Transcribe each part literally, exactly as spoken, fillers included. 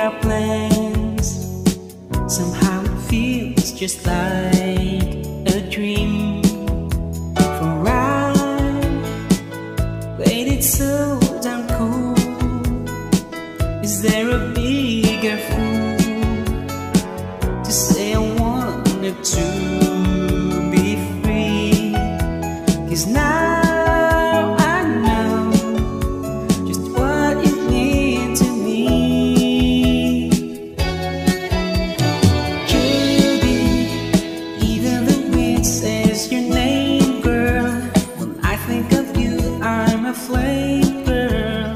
our plans. Somehow it feels just like a dream. For I waited so damn cool. Is there a bigger fool to say I wanted to be free? 'Cause now I know just what you mean to me. Jody, even the wind says your name, girl. When I think of you, I'm a flame, girl.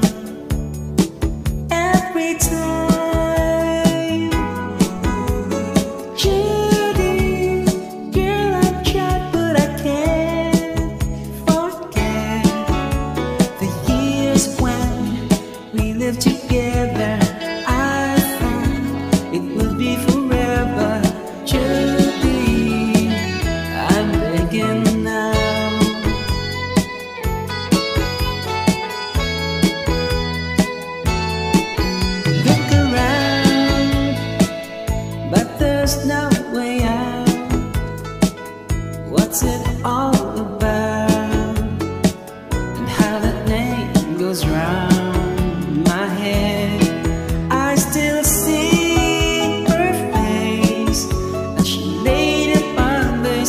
Every time, Jody, girl, I've tried, but I can't forget the years when we lived together. I thought it would be forever. Jody, I'm begging now. Look around, but there's no way out. What's it all about? And how that name goes round my head. I still see her face as she laid upon this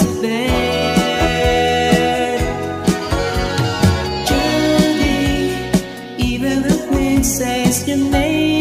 bed. Jody, even the wind says your name.